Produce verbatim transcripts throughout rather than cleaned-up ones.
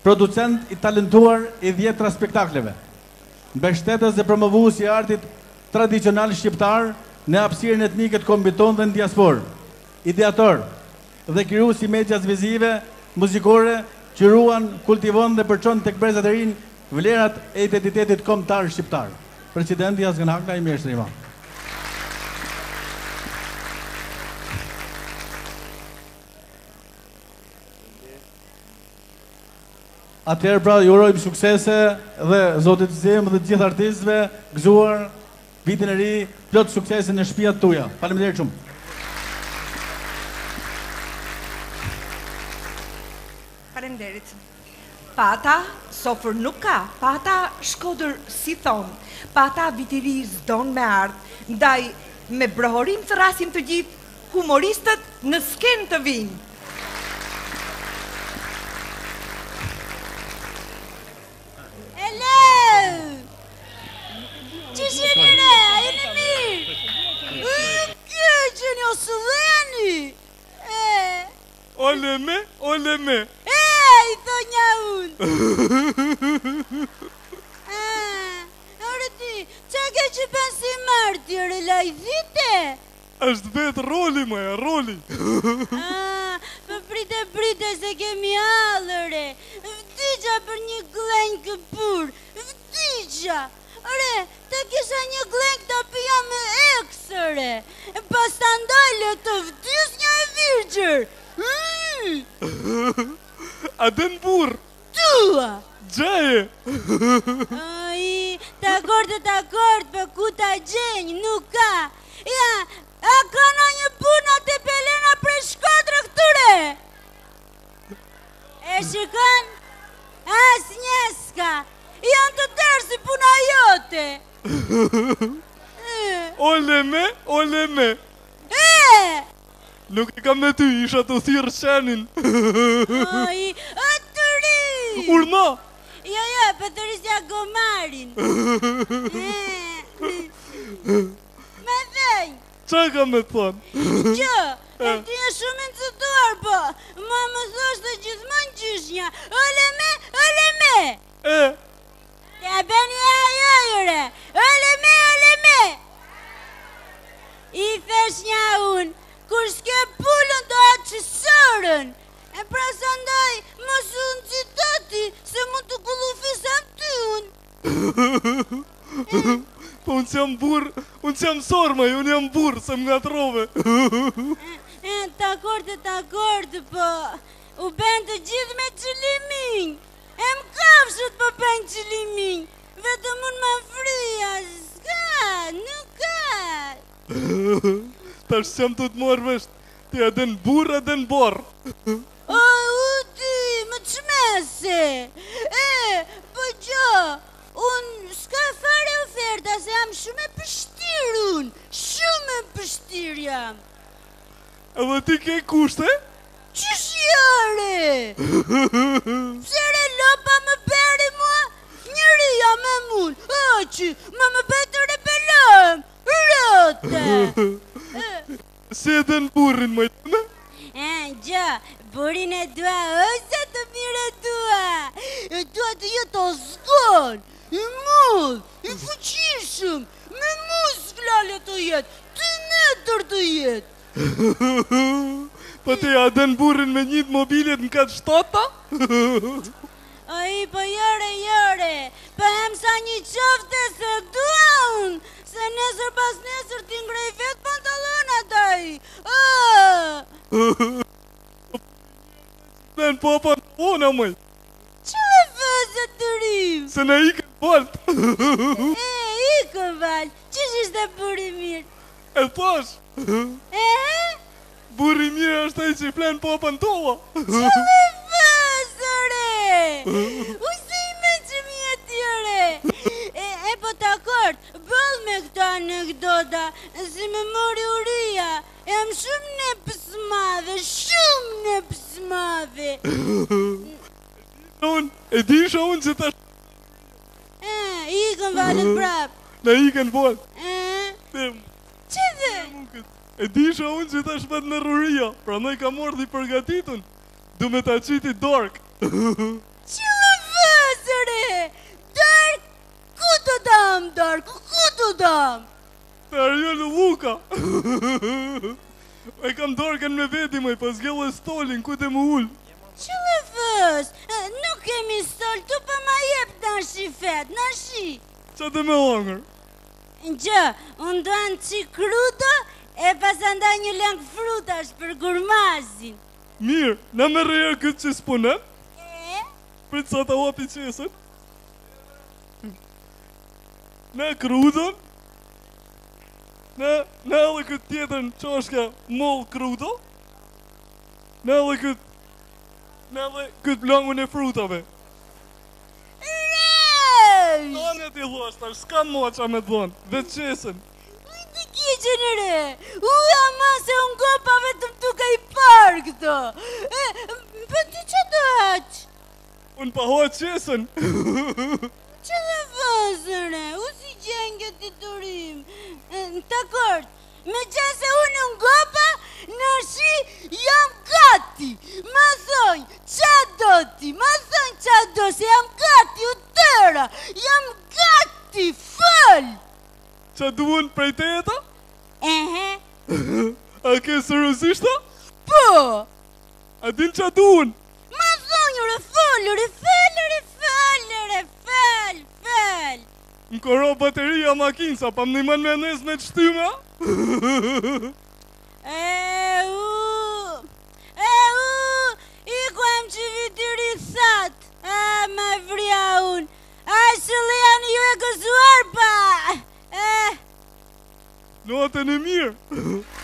producent i talentuar i dhjetra spektakleve, mbështetës dhe promovues i artit tradicional shqiptar në hapësirën etnike të kombëton dhe në diasporë, ideator dhe krijues i medias vizive, muzikore, që ruan, kultivon dhe përçon tek brezat e rinj vlerat e identitetit kombëtar shqiptar. Presidenti Azgen Hakla i mirë shtrima. Atëherë pra ju urojmë suksese dhe Zotit Zem dhe të gjithë artistëve gëzuar vitin e ri, plot suksese në shtëpiat tuaja. Faleminderit shumë. Faleminderit. Pata sofër nuk ka, pata Shkodër si thon, pata vitiri zdon me ardh, ndaj me brohorim të rasim të gjithë humoristët në sken të vinë. Ole me, ole me. E, i thonja unë. Ore ti, që ke që ben si martjere, lajzite? Është vetë roli, maja, roli. Për prite, prite se kemi alëre. Vdigja për një glenjë këpur. Vdigja. Ore, të kisha një glenjë të pia me eksëre. Pas të ndajle të vdys një e virgjër. A den burr? Tua! Gjaje! Ai, të akord e të akord, për ku të gjenjë, nuk ka. Ja, a ka në një puna të pelena për Shkodrë këture? E shikon? As njeska, janë të tërë si puna jote. Ole me, ole me. E! Nuk e kam me ty, isha të thirë qenin. Ai, a të ri! Urna! Jo, jo, për të rrisja gomarin. Me dhej! Qa kam me të thonë? Që, e ti e shumë në cëtuar, po. Ma më thoshtë dhe gjithmon gjyshnja. Ole me, ole me! E? Ja beni e ajojëre. Ole me, ole me! I thesh një unë. Kur s'ke pullën do atë qësërën. E pra sa ndaj, mos unë citati, se mund të kullu fisam ty unë. Po unë që jam burë, unë që jam sormaj, unë jam burë, se më nga trove. Të akord e të akord, po, u ben të gjithë me qëlimin. E më kafshët po ben qëlimin. Vetëm unë më frija, s'ka, nuk ka. Ta shë qëm të të morë vesht, ti a den burë, a den borë. O, uti, më qmese. E, po gjo, unë s'ka fare oferta, se jam shumë e pështir unë. Shumë e pështir jam. Edhe ti ke kushte? Qysh jare? Psere lopa më beri mua? Njëri jam e mun. O, që, më më betë rebelëm. Rote. Si e den burin, më jënë? E, gjo, burin e dua, ose të mire dua. E dua të jetë o zgon, i mull, i fuqishëm, me musklale të jetë, të netër të jetë. Po ti a den burin me njët mobilet në katë shtata? Ai, po jore, jore, po hem sa një qofte se dua unë, se nesër pas nesër ti ngrej vetë pantalonat ai. Ben papa në pona, mëj. Që le fëzë të rim? Se ne ikën balt. E, ikën val, qësh ishte buri mirë? E thash. E? Buri mirë është e që i flenë papa në toa. Që le fëzë, re? Use i me që mi e tjere. E po të akord, bëll me këta anekdota, si me mori uria, jam shumë në pësmave, shumë në pësmave. Unë, e disha unë që ta... E, ikën valët prap. Në ikën valët. E? Që dhe? E disha unë që ta shpet në rruria, pra nëj ka mordi përgatitun, du me ta qiti dork. Që dam, Darko, ku të dam? Të Ariel Luka. E kam dorkën me veti, moj, pas gjellë e stolin, ku të më ullë. Qëllë fës, nuk kemi stol, tu pa ma jep në shi fet, në shi. Qa të me langër? Gjë, unë doan që krudo, e pas anda një lëngë frutash për gurmazin. Mirë, në me rejër këtë që s'punem? E? Pritë sa të wapi qesën? Ne krudon? Ne, ne edhe këtë tjetër në qashka moll krudo? Ne edhe këtë, ne edhe këtë langën e frutave. Rej! Tane t'i lastar, s'kam mua qa me dhonë, vetë qesën. Të kjeqen e re, u ama se unë gopa vetëm tu ka i parë këto. E, për ty që do haqë? Unë pa hoa qesën. Që dhe fësën re, u si gjenë këtë të turim. Të akord, me qase unë në gopa, në shi jam gati. Ma thonjë, qa do ti, ma thonjë qa do, se jam gati u tëra, jam gati, fëll. Qa duon prej te jeta? Ehe, A ke sërësishta? po. A din qa duon? Ma thonjë, re fëll, re fëll, re fëll, re fëll, fëll. Më koro bateria makinë, sa pa më niman me nes me të shtyme? E u, e u, i kuem që vitiri thatë, a ma vria unë, a shëllë janë ju e gëzuar pa, e... Notën e mirë.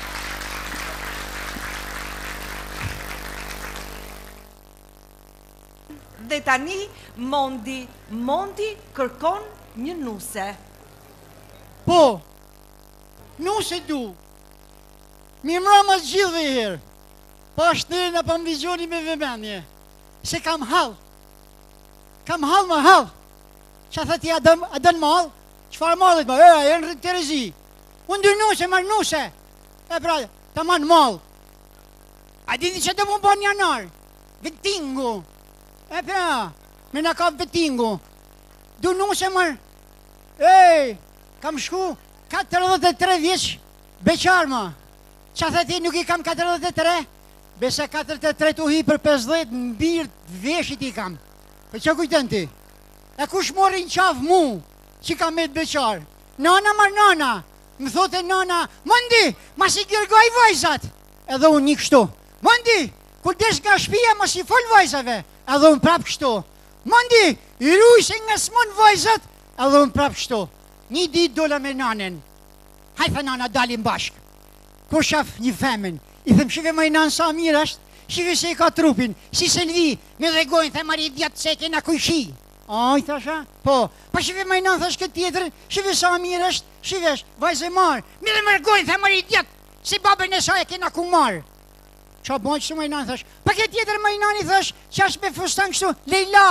Dhe tani, Mondi, Mondi kërkon një nuse. Po, nuse du. Mi mra ma gjithë dhe herë. Po është nërë në për më vizioni me vëmendje. Se kam halë. Kam halë më halë. Qa thë ti a dënë malë? Qëfar malët më? E, e në rritë të rezi. Unë dy nuse, marë nuse. E pra, të manë malë. A diti që të më bon një narë? Vetingu. E pra, me në ka vetingu. Du nuse marë. Ej, kam shku katërdhjetë e tre vjeç beqar ma. Qa thë ti nuk i kam katërdhjetë e tre? Bese katërdhjetë e tre të hi për pesëdhjetë në birë vjeshit i kam. Për që kujtën ti? E kush mori në qafë mu, që kam me të beqar? Nana mar nana, më thote nana, Mondi, ma si gjërgoj vajzat. Edhe unë një kështu. Mondi, kur des nga shpia ma si fol vajzave. Edhe unë prap kështu. Mondi, i ruj se nga smon vajzat. Edhe unë prap kështu. Një dit dola me nanen. Hajtha nana dalim bashk. Kur shaf një femen, i them shive ma i nanë sa mirë ashtë, shive se i ka trupin, si Selvi, me dhegojnë, the mari djatë se kena kujshi. A, i thasha? Po, pa shive ma i nanë thash këtë tjetër, shive sa mirë ashtë, shivesh, vajze marë, me dhe mërgojnë, the mari djatë, si babën e saj e kena ku marë. Qa bojnë që ma i nanë thash, pa këtë tjetër ma i nanë i thash, që ashtë me fustan kështu, Lejla.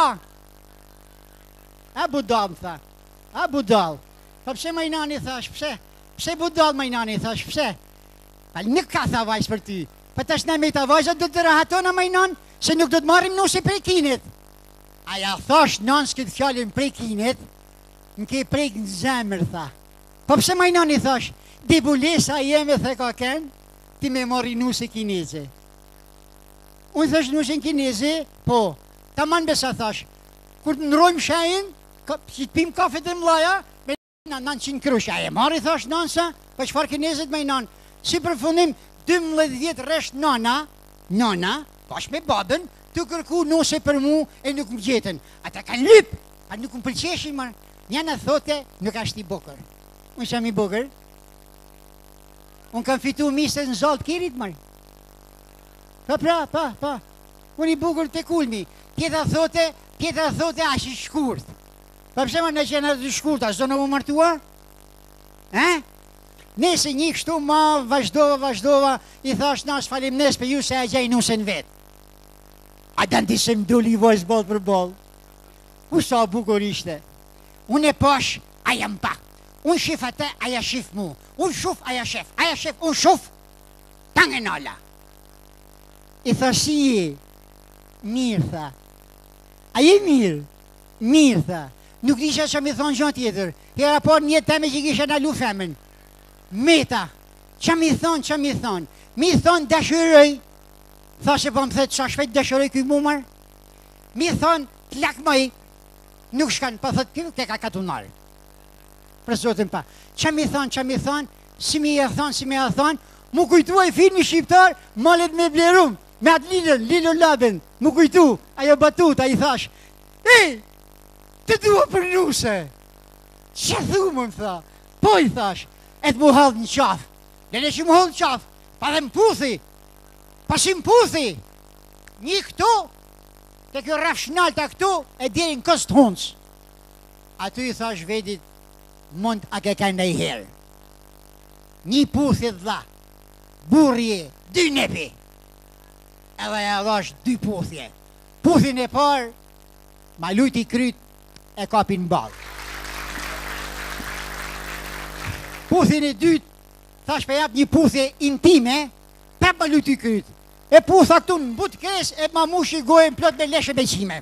A budal, më tha, a budal. Pa pse ma i nanë i thash, pse? Pse budal ma i nanë i thash, pse? Pa nuk ka tha vajzë për ty. Pa tash ne me ta vajzët do të rahatona ma i nanë, se nuk do të marim nusi prej kinit. Aja thash nanë s'kkëtë fjallin prej kinit, në ke prejk në zemër, tha. Pa pse ma i nanë i thash, debulesa jeme the ka ken, ti me mori nusi kineze. Unë thash nusin kineze, po, ta man besa thash, kur të nërojmë shajin, si të pim kafe të mlaja, me në nënë qinë krusha, e mari thash nënësa, pa qëfar kinezet me i nanë. Si përfundim, dymbëdhjetë vjetë resht nana, nana, pash me babën, të kërku nuse për mu e nuk më gjetën. Ata kanë lypë, a nuk më pëlqeshin, mërë. Njana thote, nuk ashtë i bukër. Unë që i bukër? Unë kam fitu misët në zalë kirit, mërë. Pa, pra, pa, pa. Unë i bukër të kulmi. Tjeta thote, tjeta thote, ashtë i shkurt. Pa pëse më në qenë atë shkurt, ashtë do në më martua? Eh? Nese një kështu ma vazhdova, vazhdova, i thash nas falim nes për ju se a gjaj nusen vetë. A dan ti se m'dulli i vojës bol për bol. U sa bukur ishte. Unë e pash, aja m'pa. Unë shif atë, aja shif mu. Unë shuf, aja shef. Aja shef, unë shuf. Tangë nala. I thash si je. Mirë, tha. A je mirë? Mirë, tha. nuk disha që mi thonë gjën tjetër. Hera por një teme që kisha në lu femën. Meta, që mi thonë, që mi thonë. Mi thonë dashërëj, thashe po më thëtë që shpejt dashërëj këj mumar. Mi thonë të lakmoj, nuk shkanë, po thëtë kjo të ka katunarë. Për zotin pa. Që mi thonë, që mi thonë, si mi e thonë, si mi e thonë, mu kujtua i filmi shqiptar, malet me blerum, me atë lillën, lillën labën, mu kujtu, ajo batut, a i thash, e, të dua për nuse, që thu më më tha, po i thash, e të mu halë në qafë, dhe në që mu halë në qafë, pa dhe më puthi, pa si më puthi, një këtu, të kjo rafshnalta këtu, e djerin kësë të huncë, aty i thash vedit, mund a ke ka ndaj herë, një puthi dha, burje, dy nepi, edhe e dhash dy puthje. Puthin e parë, ma lujt i kryt, e kapin balë. Puthin e dytë, thash për jap një puthje intime, pep ma lujt i kryt. E putha këtu në but kes, e ma mushi gojën plot me leshe me qime.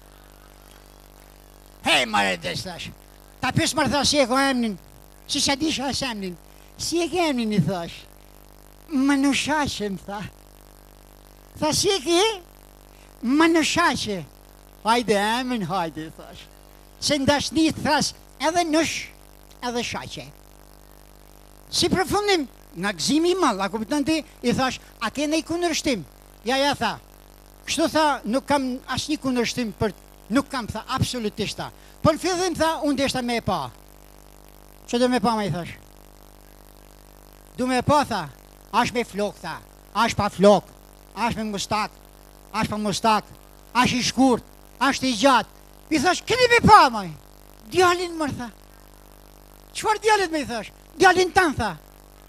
Hej, mare des, thash. Ta pës mërë thash, si e ko emnin, si sa disha as emnin, si e ke emnin i thash. Më në shaqe, më tha. Tha, si e ki? Më në shaqe. Hajde, emën, hajde, thash. Se ndashni, thas, edhe nësh, edhe shaqe. Si përfundim, nga gzimi i madh, a kupton ti, i thash, a ke ndonjë kundërshtim? Ja, ja, tha. Kështu tha, nuk kam asnjë kundërshtim për, nuk kam, tha, absolutisht tha. Po në fillim tha, unë deshta me e pa. Që do me pa, ma i thash? Du me e pa, tha. Ash me flok, tha, ash pa flok, ash me mustak, ash pa mustak, ash i shkurt, ash të i gjatë. I thash, këni me pa, maj, djalin mërë, tha. Qëfar djalit me i thash? Djalin tanë, tha.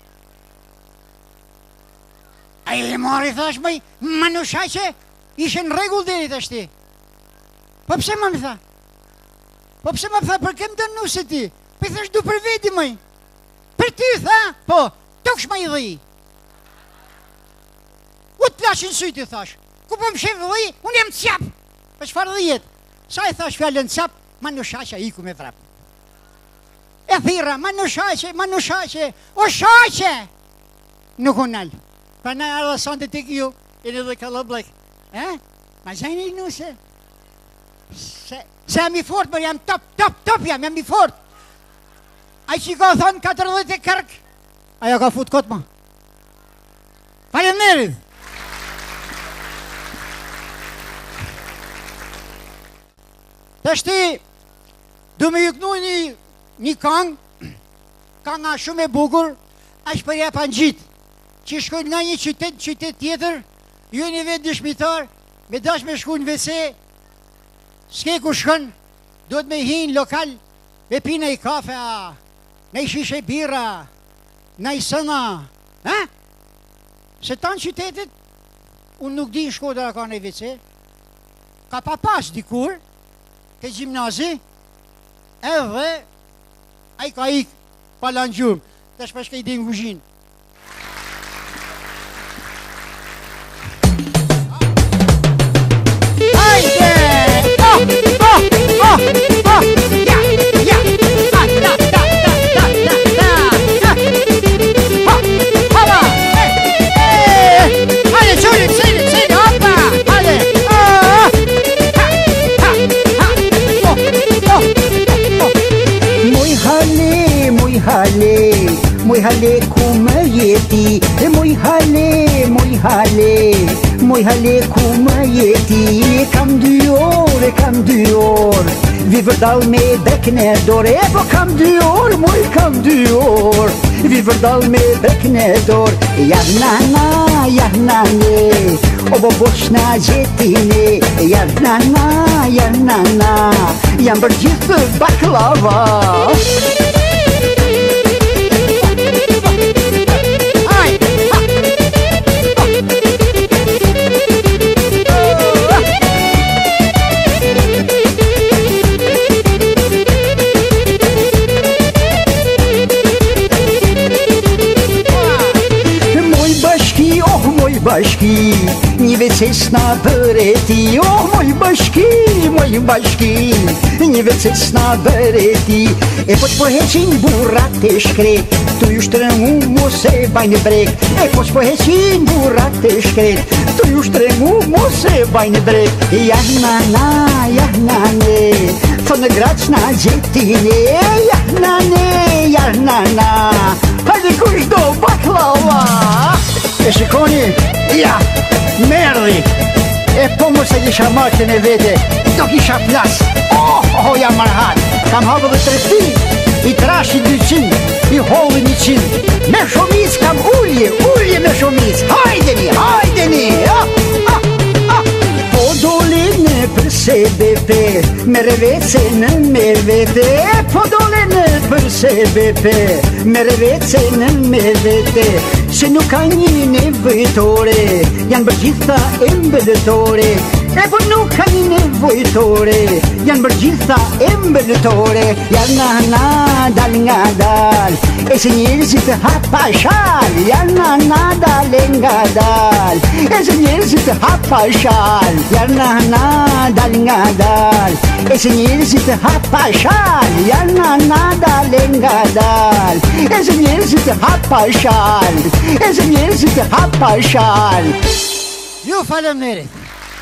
A i marë, i thash, maj, më në shaqe, ishe në regull deri të shti. Po pse më më tha? Po pse më tha, për kem të nusë ti? Po i thash, du për veti, maj. Për ty, tha, po, toksh ma i dhej. U të lashin syti, thash. Ku po më shef dhej, unë jem cjap. Për qëfar dhjet? Sa i thash fjallën cjap, ma në shaqe, iku me vrap. E thira, ma në shaqe, ma në shaqe, o shaqe! Nuk unë nalë. Pra na arda sante të kjo, e në dhe kalablek. Eh? Ma zajnë i nuse. Se, se jam i fort, mërë jam top, top, top jam, jam i fort. A që ka thonë katërdhjetë e kërk, ajo ka fut kotë ma. Faleminderit. Të shti, du me juknu një, një kangë, kanga shumë e bukur, ashtë përja pa në gjitë, që shkojnë nga një qytet, qytet tjetër, ju një vetë dëshmitar, me dash me shku në vese, s'ke ku shkën, do të me hinë lokal, me pina i kafe, në i shishe bira, në i sëna, ha? Se tanë qytetit, unë nuk di në Shkodra ka në vece, ka pa pas dikur, ke gjimnazi, edhe, a i ka ik, pa lanë gjumë, të shpeshke i di në guzhinë. Hajde! Oh, oh, oh, oh, ja, ja, ah, da, da, da, da, da, da, ha, hava, eh, eh, hajde, čulim, sedi, sedi, opa, hajde, oh, ha, ha, ha, oh, oh, oh. Moj hale, moj hale, moj hale ku më jeti, moj hale, moj hale, moj hale ku më jeti, kam dy orë, kam dy orë, vi vërdal me bekën e dorë, e po kam dy orë, moj kam dy orë, vi vërdal me bekën e dorë, ja nana, ja nane, o bo boshna gjetine, ja nana, ja nana, jam për gjithë baklava. Bashki, një Një veces na bëreti, oh moj bashki, moj bashki. Një veces na bëreti, e po të poheqin burrat e shkret, tu ju shtrëngu mos e bajnë brek. E po të poheqin burrat e shkret, tu ju shtrëngu mos e bajnë brek. Ja nana, ja nane, thonë graç na gjetine. Ja nane, ja nana, hajde kush do baklava. E shikoni, ja, merdi. E po mos e kisha martën e vete, do kisha plas. Oh, oh, jam marhat. Kam hapë dhe tresti, i trashi dyqin, i holli një qin. Me shumic kam ullje, ullje me shumic. Hajdeni, hajdeni, ah, ah, ah. Po dole në përse bepe, me revece në me vete. Po dole në përse bepe, me revece në me vete. Se nuk ka një nevojtore, janë bërgjitha e mbëllëtore. E po nuk ka një nevojtore, janë bërgjitha e mbëllëtore. Janë nana dal nga dal, e se njerëzit hapa shal. Janë nana dal nga dal, e se njerëzit hapa shal. Janë nana dal nga dal, e se njerëzit hapa shal. Janë nana dal nga dal, e se njerëzit hapa shal. E se njerëzit hapa shal. Ju faleminderit.